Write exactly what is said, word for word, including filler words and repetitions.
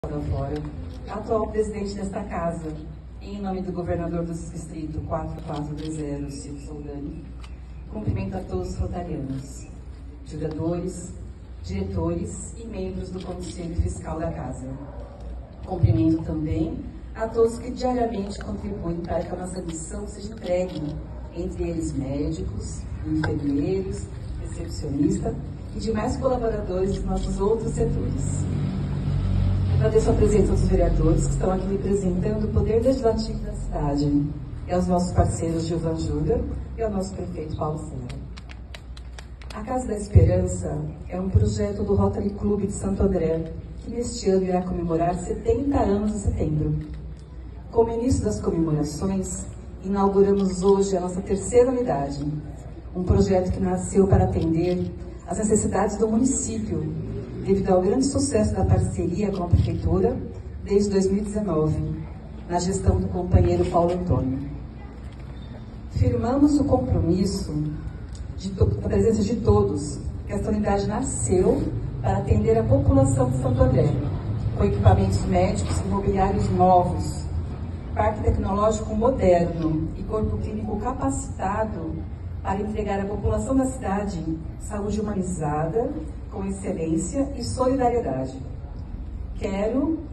Fora, atual presidente desta casa, em nome do governador do distrito quatro quatro dois zero, Silvio Soldani, cumprimento a todos os rotarianos, jogadores, diretores e membros do Conselho Fiscal da Casa. Cumprimento também a todos que diariamente contribuem para que a nossa missão seja entregue, entre eles médicos, enfermeiros, recepcionistas e demais colaboradores dos nossos outros setores. Agradeço a presença dos vereadores que estão aqui representando o poder legislativo da cidade, e aos nossos parceiros Gilvan Júlia e ao nosso prefeito Paulo Serra. A Casa da Esperança é um projeto do Rotary Clube de Santo André, que neste ano irá comemorar setenta anos em setembro. Como início das comemorações, inauguramos hoje a nossa terceira unidade, um projeto que nasceu para atender às necessidades do município, devido ao grande sucesso da parceria com a Prefeitura desde dois mil e dezenove, na gestão do companheiro Paulo Antônio. Firmamos o compromisso de da presença de todos, que esta unidade nasceu para atender a população de Santo André, com equipamentos médicos e mobiliários novos, parque tecnológico moderno e corpo clínico capacitado para entregar à população da cidade saúde humanizada, com excelência e solidariedade. Quero